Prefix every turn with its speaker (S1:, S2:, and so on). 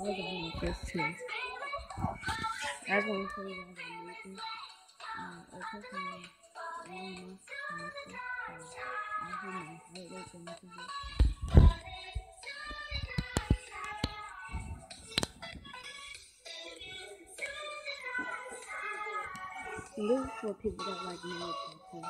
S1: was on my first too. That's one thing I was making. It took me 1 month semester. I do my hard work and everything. And this is for people that like military too.